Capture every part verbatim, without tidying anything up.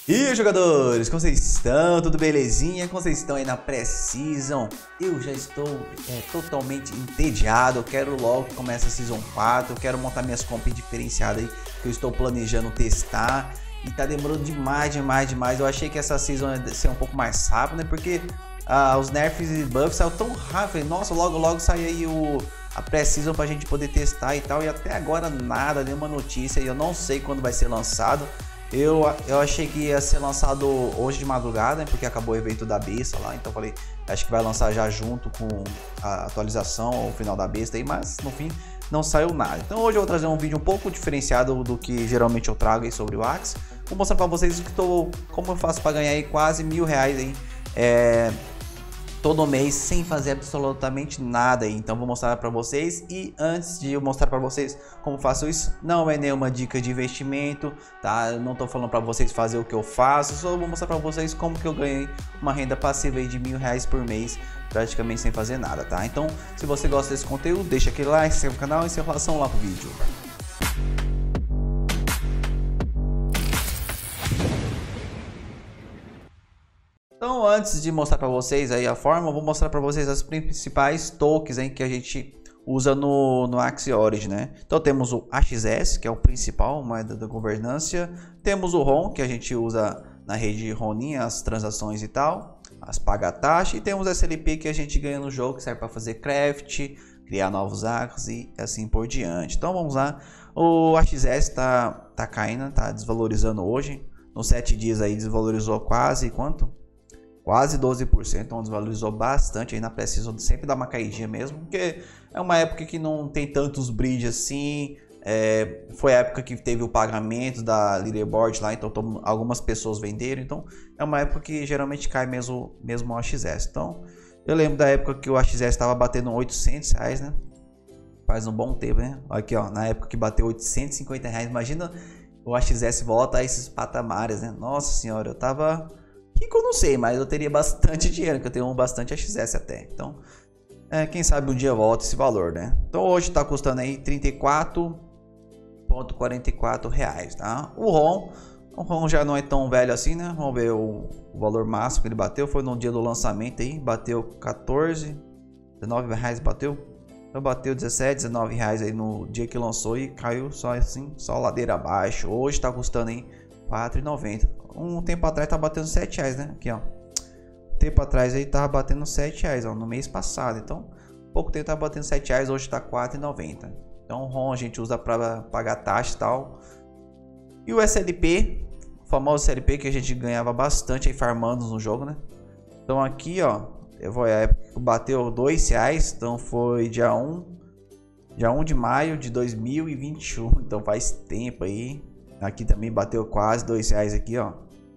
E aí, jogadores, como vocês estão? Tudo belezinha? Como vocês estão aí na pré-season? Eu já estou é, totalmente entediado. Eu quero logo que comece a Season quatro. Eu quero montar minhas comp diferenciadas aí que eu estou planejando testar. E tá demorando demais, demais, demais. Eu achei que essa Season ia ser um pouco mais rápida, né? Porque ah, os nerfs e buffs saíram tão rápido. Falei, nossa, logo, logo sai aí o... a pré-season pra gente poder testar e tal. E até agora nada, nenhuma notícia. E eu não sei quando vai ser lançado. Eu, eu achei que ia ser lançado hoje de madrugada, porque acabou o evento da besta lá, então falei, acho que vai lançar já junto com a atualização ou o final da besta aí, mas no fim não saiu nada. Então hoje eu vou trazer um vídeo um pouco diferenciado do que geralmente eu trago aí sobre o Axe. Vou mostrar para vocês o que tô, como eu faço para ganhar aí quase mil reais aí, é, todo mês sem fazer absolutamente nada aí. Então vou mostrar para vocês, e antes de eu mostrar para vocês como faço isso, não é nenhuma dica de investimento, tá? Eu não tô falando para vocês fazer o que eu faço, só vou mostrar para vocês como que eu ganhei uma renda passiva aí de mil reais por mês, praticamente sem fazer nada, tá? Então se você gosta desse conteúdo, deixa aquele like, se inscreve no canal e sem relação lá pro vídeo. Então, antes de mostrar para vocês aí a forma, eu vou mostrar para vocês as principais tokens aí que a gente usa no, no Axie Origin, né? Então temos o A X S, que é o principal, moeda da governância. Temos o R O M, que a gente usa na rede Ronin, as transações e tal, as paga taxa. E temos S L P, que a gente ganha no jogo, que serve para fazer craft, criar novos Axies e assim por diante. Então vamos lá. O A X S tá, tá caindo, tá desvalorizando hoje. Nos sete dias aí desvalorizou quase quanto? Quase doze por cento, então desvalorizou bastante aí na pré-season, sempre dá uma caidinha mesmo, porque é uma época que não tem tantos bridges assim, é, foi a época que teve o pagamento da leaderboard lá, então tô, algumas pessoas venderam, então é uma época que geralmente cai mesmo, mesmo o A X S. Então eu lembro da época que o A X S estava batendo oitocentos reais, né? Faz um bom tempo, né? Aqui ó, na época que bateu oitocentos e cinquenta reais, imagina o A X S volta a esses patamares, né? Nossa senhora, eu tava... que eu não sei, mas eu teria bastante dinheiro, que eu tenho bastante A X S até. Então, é, quem sabe um dia volta esse valor, né? Então hoje está custando aí trinta e quatro reais e quarenta e quatro centavos, tá? O R O M, o R O M já não é tão velho assim, né? Vamos ver o, o valor máximo que ele bateu, foi no dia do lançamento aí, bateu quatorze, dezenove reais, bateu. Então bateu dezessete, dezenove reais aí no dia que lançou e caiu só assim, só ladeira abaixo. Hoje está custando aí quatro reais e noventa centavos. Um tempo atrás tá batendo sete reais, né? Aqui, ó. Um tempo atrás aí tava batendo sete reais, ó, no mês passado. Então, pouco tempo tava batendo sete reais, hoje tá quatro reais e noventa centavos. Então, o R O M a gente usa para pagar taxa e tal. E o S L P, o famoso S L P que a gente ganhava bastante aí farmando no jogo, né? Então, aqui, ó, eu vou a época que bateu dois reais, então foi dia um, dia um de maio de dois mil e vinte e um, então faz tempo aí. Aqui também bateu quase dois reais aqui, ó.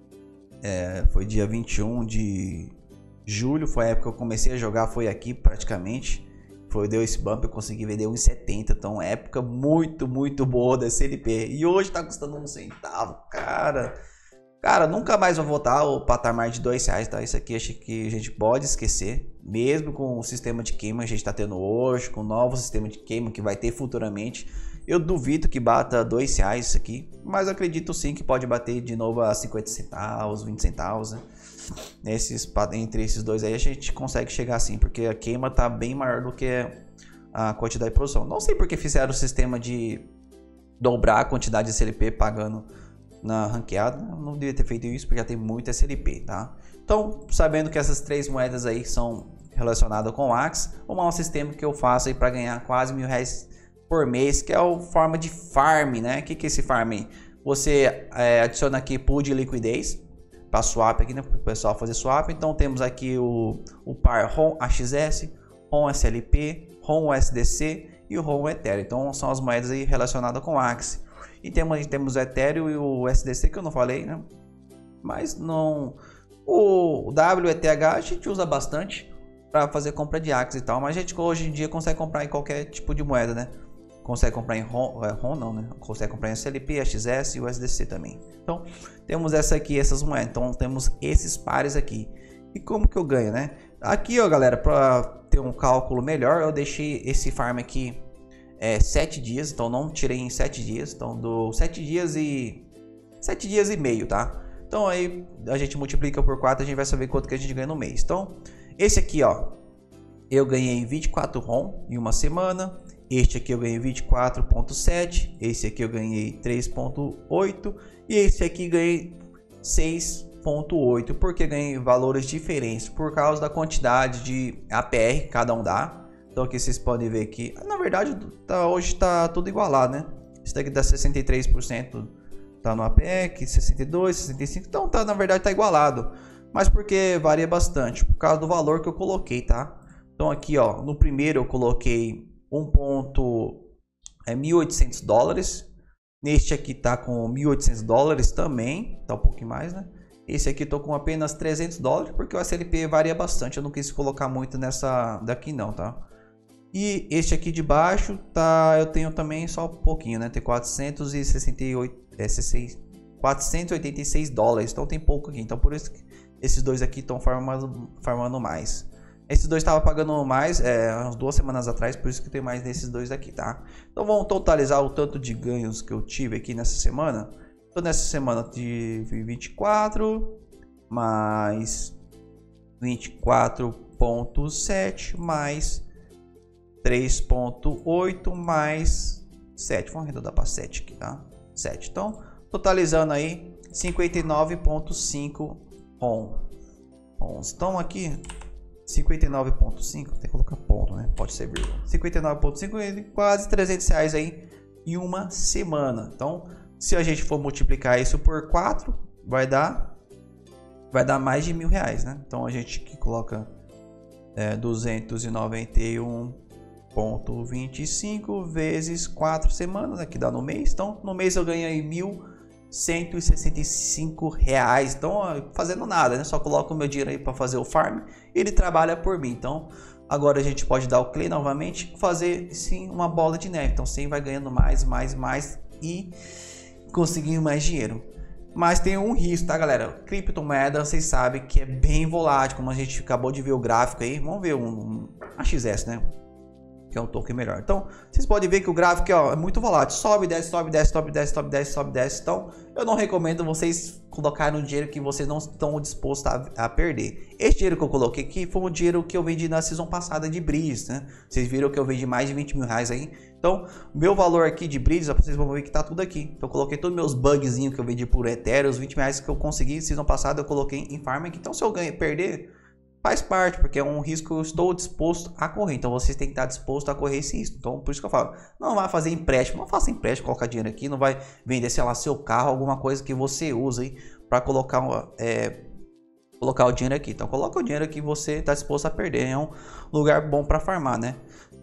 É, foi dia vinte e um de julho, foi a época que eu comecei a jogar, foi aqui praticamente. Foi, deu esse bump, eu consegui vender um e setenta, então época muito, muito boa da S L P. E hoje tá custando um centavo, cara. Cara, nunca mais vou voltar ao patamar de dois reais, tá? Isso aqui acho que a gente pode esquecer. Mesmo com o sistema de queima que a gente tá tendo hoje, com o novo sistema de queima que vai ter futuramente. Eu duvido que bata dois reais isso aqui, mas eu acredito sim que pode bater de novo a cinquenta centavos, vinte centavos, né? Nesses, entre esses dois aí a gente consegue chegar assim, porque a queima tá bem maior do que a quantidade de produção. Não sei porque fizeram o sistema de dobrar a quantidade de S L P pagando na ranqueada, não devia ter feito isso porque já tem muito S L P, tá? Então, sabendo que essas três moedas aí são relacionadas com o Axe, vamos ao sistema que eu faço aí para ganhar quase mil reais por mês, que é a forma de farm, né? O que, que é esse farm aí? Você é, adiciona aqui pool de liquidez para swap aqui, né? Para o pessoal fazer swap. Então temos aqui o, o par R O M A X S, R O M S L P, R O M U S D C e o R O M Ethereum. Então são as moedas aí relacionadas com o Axe. E temos, temos o Ethereum e o U S D C que eu não falei, né? Mas não... O W E T H a gente usa bastante para fazer compra de Axe e tal. Mas a gente hoje em dia consegue comprar em qualquer tipo de moeda, né? Consegue comprar em R O M, R O M não, né? Consegue comprar em S L P, A X S e U S D C também. Então, temos essa aqui, essas moedas. Então, temos esses pares aqui. E como que eu ganho, né? Aqui, ó, galera, para ter um cálculo melhor, eu deixei esse farm aqui é, sete dias. Então, não tirei em sete dias. Então, do sete dias e sete dias e meio, tá? Então aí a gente multiplica por quatro, a gente vai saber quanto que a gente ganha no mês. Então esse aqui, ó, eu ganhei vinte e quatro R O M em uma semana. Este aqui eu ganhei vinte e quatro ponto sete, esse aqui eu ganhei três ponto oito e esse aqui ganhei seis ponto oito, porque ganhei valores diferentes por causa da quantidade de A P R que cada um dá. Então aqui vocês podem ver que, na verdade, tá, hoje está tudo igualado, né? Isso daqui dá sessenta e três por cento tá no A P R, sessenta e dois, sessenta e cinco, então tá, na verdade tá igualado. Mas porque varia bastante, por causa do valor que eu coloquei, tá? Então aqui, ó, no primeiro eu coloquei um ponto é mil e oitocentos dólares. Neste aqui tá com mil e oitocentos dólares também, tá um pouquinho mais, né? Esse aqui tô com apenas trezentos dólares, porque o S L P varia bastante, eu não quis colocar muito nessa daqui não, tá? E este aqui de baixo, tá, eu tenho também só um pouquinho, né? Tem quatrocentos e sessenta e oito, é, quatrocentos e oitenta e seis dólares, então tem pouco aqui. Então por isso que esses dois aqui estão farmando, farmando mais. Esses dois estavam pagando mais é, umas duas semanas atrás, por isso que tem mais desses dois aqui, tá? Então vamos totalizar o tanto de ganhos que eu tive aqui nessa semana. Então nessa semana eu tive vinte e quatro mais vinte e quatro ponto sete mais três ponto oito mais sete. Vamos arredondar para sete aqui, tá? sete. Então, totalizando aí cinquenta e nove ponto cinco R O M. Então aqui cinquenta e nove ponto cinco, tem que colocar ponto, né? Pode ser vírgula. cinquenta e nove ponto cinco, quase trezentos reais aí em uma semana. Então, se a gente for multiplicar isso por quatro, vai dar vai dar mais de mil reais, né? Então a gente que coloca é, duzentos e noventa e um ponto vinte e cinco vezes quatro semanas, né, que dá no mês. Então, no mês eu ganhei mil cento e sessenta e cinco reais. Então, ó, fazendo nada, né? Só coloco o meu dinheiro aí para fazer o farm e ele trabalha por mim. Então, agora a gente pode dar o claim novamente, fazer sim uma bola de neve. Então, sim, vai ganhando mais, mais, mais e conseguindo mais dinheiro. Mas tem um risco, tá, galera? Criptomoeda, vocês sabem que é bem volátil, como a gente acabou de ver o gráfico aí. Vamos ver um, um A X S, né? Que é um token melhor. Então, vocês podem ver que o gráfico ó, é muito volátil. Sobe, desce, sobe, desce, sobe, desce, sobe, desce, sobe, desce. Então, eu não recomendo vocês colocarem um dinheiro que vocês não estão dispostos a, a perder. Esse dinheiro que eu coloquei aqui foi um dinheiro que eu vendi na season passada de Breeze, né? Vocês viram que eu vendi mais de vinte mil reais aí. Então, meu valor aqui de Breeze, vocês vão ver que tá tudo aqui. Então, eu coloquei todos meus bugzinhos que eu vendi por Ethereum, os vinte reais que eu consegui season passada, eu coloquei em farming. Então, se eu ganhar, perder, faz parte, porque é um risco que eu estou disposto a correr. Então vocês têm que estar disposto a correr esse risco. Então por isso que eu falo, não vai fazer empréstimo, não faça empréstimo, colocar dinheiro aqui, não vai vender, sei lá, seu carro, alguma coisa que você usa aí para colocar, é, colocar o dinheiro aqui. Então coloca o dinheiro que você está disposto a perder. É um lugar bom para farmar, né?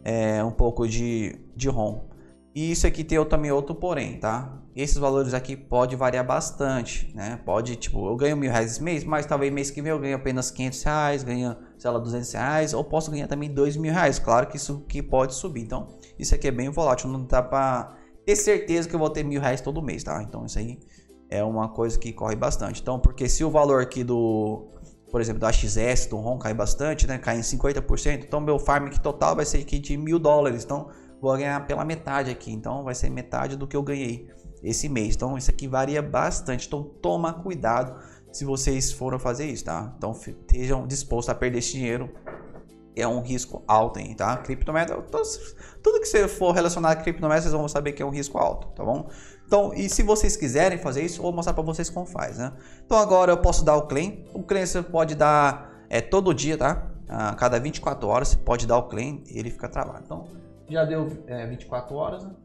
É um pouco de, de R O M. E isso aqui tem também outro porém, tá? Esses valores aqui pode variar bastante, né? Pode, tipo, eu ganho mil reais esse mês, mas talvez mês que vem eu ganho apenas quinhentos reais, ganho, sei lá, duzentos reais, ou posso ganhar também dois mil reais. Claro que isso aqui pode subir. Então, isso aqui é bem volátil, não dá pra ter certeza que eu vou ter mil reais todo mês, tá? Então, isso aí é uma coisa que corre bastante. Então, porque se o valor aqui do, por exemplo, do A X S, do R O M cai bastante, né? Cai em cinquenta por cento, então meu farm aqui total vai ser aqui de mil dólares. Então, vou ganhar pela metade aqui, então vai ser metade do que eu ganhei esse mês. Então isso aqui varia bastante, então toma cuidado se vocês forem fazer isso, tá? Então estejam dispostos a perder esse dinheiro, é um risco alto aí, tá? Criptomoeda, tudo que você for relacionado a criptomoeda, vocês vão saber que é um risco alto, tá bom? Então, e se vocês quiserem fazer isso, eu vou mostrar para vocês como faz, né? Então agora eu posso dar o claim, o claim você pode dar é, todo dia, tá? A cada vinte e quatro horas você pode dar o claim e ele fica travado. Então, já deu é, vinte e quatro horas, né?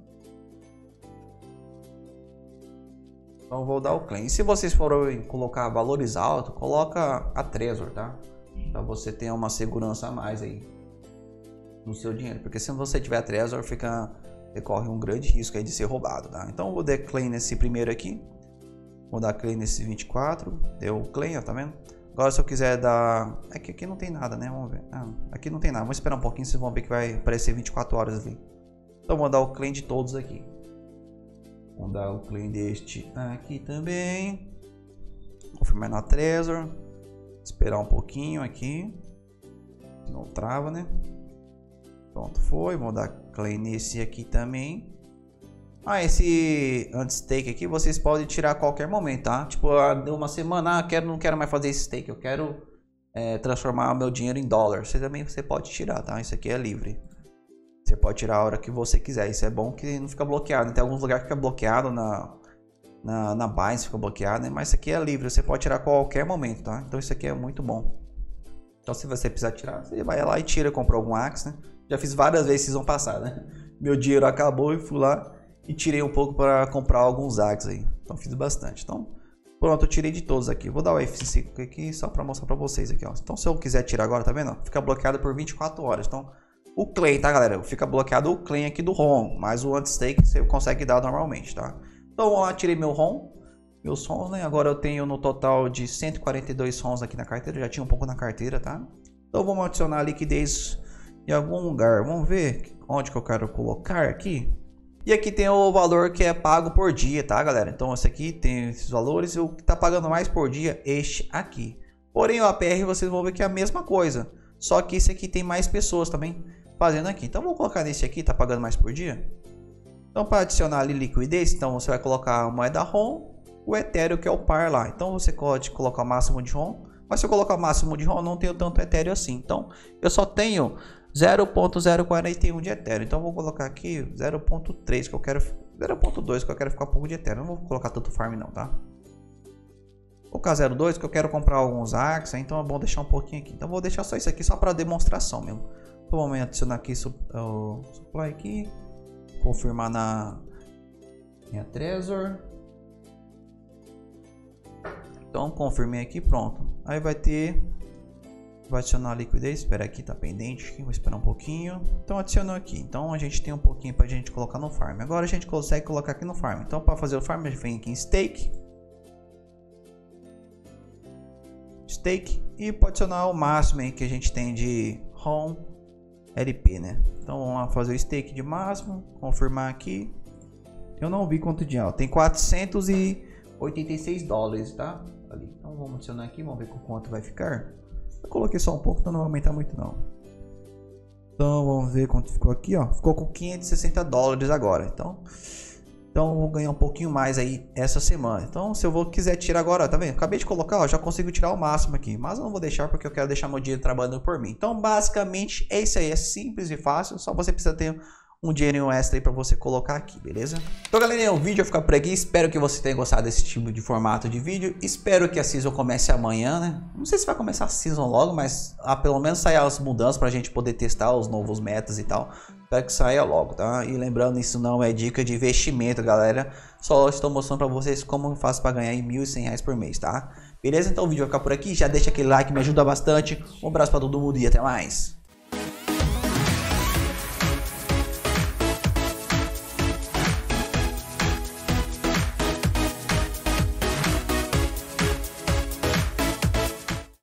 Então vou dar o claim. E se vocês forem colocar valores altos, coloca a Trezor, tá? Para você ter uma segurança a mais aí no seu dinheiro. Porque se você tiver a Trezor, fica, corre um grande risco aí de ser roubado, tá? Então eu vou dar claim nesse primeiro aqui. Vou dar claim nesse vinte e quatro. Deu o claim, ó, tá vendo? Agora se eu quiser dar... É que aqui não tem nada, né? Vamos ver. Ah, aqui não tem nada. Vamos esperar um pouquinho, vocês vão ver que vai aparecer vinte e quatro horas ali. Então vou dar o claim de todos aqui. Vamos dar o claim deste aqui também. Confirmar na Trezor. Esperar um pouquinho aqui. Não trava, né? Pronto, foi. Vou dar claim nesse aqui também. Ah, esse anti-stake aqui vocês podem tirar a qualquer momento, tá? Tipo, ah, deu uma semana, ah, quero, não quero mais fazer esse stake, eu quero é, transformar meu dinheiro em dólar. Você também você pode tirar, tá? Isso aqui é livre. Você pode tirar a hora que você quiser. Isso é bom que não fica bloqueado. Tem alguns lugares que fica bloqueado na, na, na Binance, fica bloqueado, né? Mas isso aqui é livre, você pode tirar a qualquer momento, tá? Então isso aqui é muito bom. Então se você precisar tirar, você vai lá e tira, comprou algum Axe, né? Já fiz várias vezes season passada, né? Meu dinheiro acabou e fui lá e tirei um pouco para comprar alguns Axe aí. Então fiz bastante. Então pronto, eu tirei de todos aqui. Vou dar o F cinco aqui só para mostrar para vocês aqui, ó. Então se eu quiser tirar agora, tá vendo? Fica bloqueado por vinte e quatro horas. Então o claim, tá galera? Fica bloqueado o claim aqui do R O M, mas o anti-stake você consegue dar normalmente, tá? Então vamos lá, tirei meu R O M, meus R O Ms, né? Agora eu tenho no total de cento e quarenta e dois R O Ms aqui na carteira, já tinha um pouco na carteira, tá? Então vamos adicionar a liquidez em algum lugar. Vamos ver onde que eu quero colocar aqui. E aqui tem o valor que é pago por dia, tá galera? Então esse aqui tem esses valores e o que tá pagando mais por dia, este aqui. Porém o A P R vocês vão ver que é a mesma coisa, só que esse aqui tem mais pessoas também fazendo aqui. Então vou colocar nesse aqui, tá pagando mais por dia. Então para adicionar ali liquidez, então você vai colocar a moeda R O M, o Ethereum que é o par lá. Então você pode colocar o máximo de R O M, mas se eu colocar o máximo de R O M não tenho tanto Ethereum assim. Então eu só tenho zero ponto zero quarenta e um de Ethereum. Então vou colocar aqui zero ponto três que eu quero, zero ponto dois que eu quero ficar um pouco de Ethereum. Não vou colocar tanto farm não, tá? Vou colocar zero ponto dois que eu quero comprar alguns Axe, então é bom deixar um pouquinho aqui. Então vou deixar só isso aqui só para demonstração mesmo. Então vamos adicionar aqui o supply aqui, confirmar na minha Trezor. Então confirmei aqui, pronto. Aí vai ter, vai adicionar a liquidez. Espera aqui, tá pendente aqui, vou esperar um pouquinho. Então adicionou aqui. Então a gente tem um pouquinho para a gente colocar no farm. Agora a gente consegue colocar aqui no farm. Então para fazer o farm a gente vem aqui em stake, stake e pode adicionar o máximo aí que a gente tem de R O M L P, né? Então vamos lá fazer o stake de máximo, confirmar aqui. Eu não vi quanto de alta, tem quatrocentos e oitenta e seis dólares, tá? Ali. Então vamos adicionar aqui, vamos ver com quanto vai ficar. Eu coloquei só um pouco, então não vai aumentar muito não. Então vamos ver quanto ficou aqui, ó. Ficou com quinhentos e sessenta dólares agora. Então, então eu vou ganhar um pouquinho mais aí essa semana. Então se eu vou quiser tirar agora, ó, tá vendo? Acabei de colocar, ó, já consigo tirar o máximo aqui. Mas eu não vou deixar porque eu quero deixar meu dinheiro trabalhando por mim. Então basicamente é isso aí, é simples e fácil. Só você precisa ter um dinheirinho extra aí pra você colocar aqui, beleza? Então galerinha, o vídeo vai ficar por aqui. Espero que você tenha gostado desse tipo de formato de vídeo. Espero que a season comece amanhã, né? Não sei se vai começar a season logo, mas ah, pelo menos sair as mudanças pra gente poder testar os novos metas e tal. Espero que saia logo, tá? E lembrando, isso não é dica de investimento, galera. Só estou mostrando pra vocês como eu faço pra ganhar mil e cem reais por mês, tá? Beleza? Então o vídeo vai ficar por aqui. Já deixa aquele like, me ajuda bastante. Um abraço pra todo mundo e até mais.